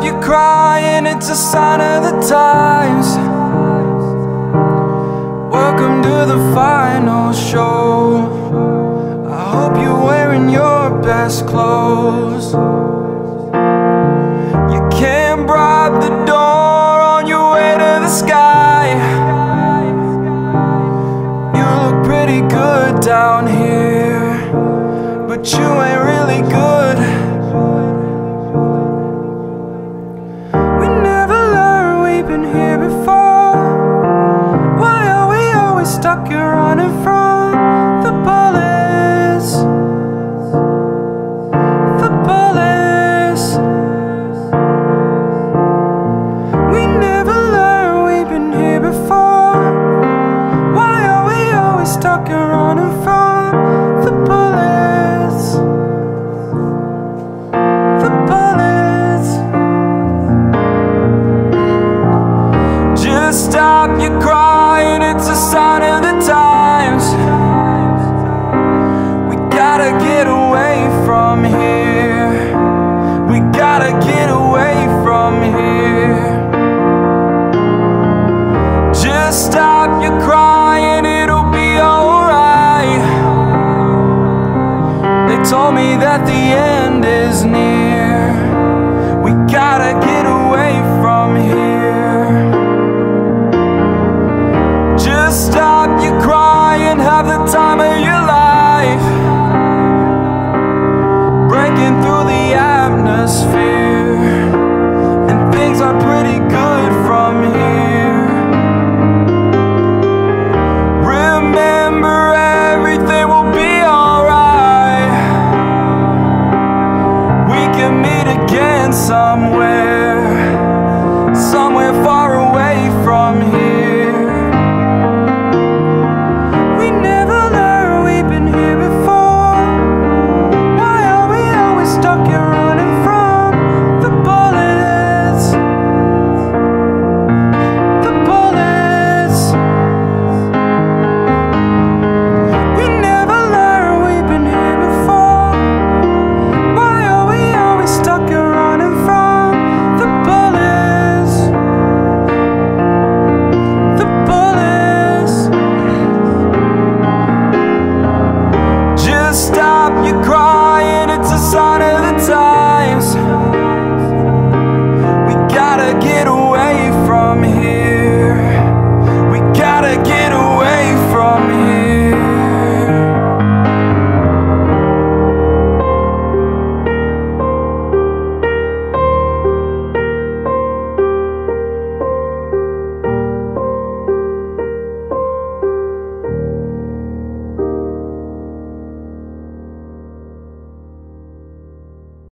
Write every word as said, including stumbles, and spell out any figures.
stop you crying, it's a sign of the times. Welcome to the final show. I hope you're wearing your best clothes. You can't bribe the door on your way to the sky. You look pretty good down here, but you ain't really good. We never learned, we've been here before. Why are we always stuck here running from the bullets? The bullets. We never learned, we've been here before. Why are we always stuck here running from the bullets? The bullets. Just stop your crying, it's a sign of the times. We gotta get away from here. We gotta get away from here. Just stop your crying, it'll be alright. They told me that the end is near. We gotta get away from here. Just stop your crying, have the time of your life. Breaking through the atmosphere, and things are pretty good from here. Remember, everything will be alright. We can meet again somewhere, somewhere far away from here. We never learned, we've been here before. Why are we always stuck here running from the bullets? The bullets. We never learned, we've been here before. Why are we always stuck here running from the bullets? The bullets. Just stop your crying, it's a sign of the times. We gotta get